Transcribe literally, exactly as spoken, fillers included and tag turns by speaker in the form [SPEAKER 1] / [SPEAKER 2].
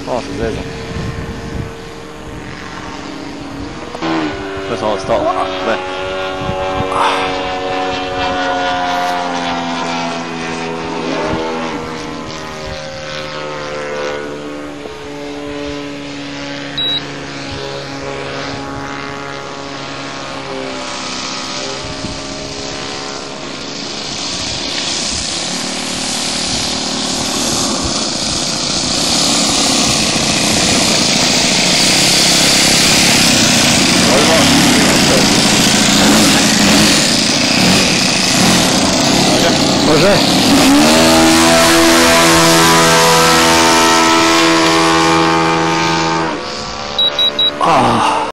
[SPEAKER 1] Oh, c'est zèle. Ça, ça va start. Ouais.
[SPEAKER 2] Projet.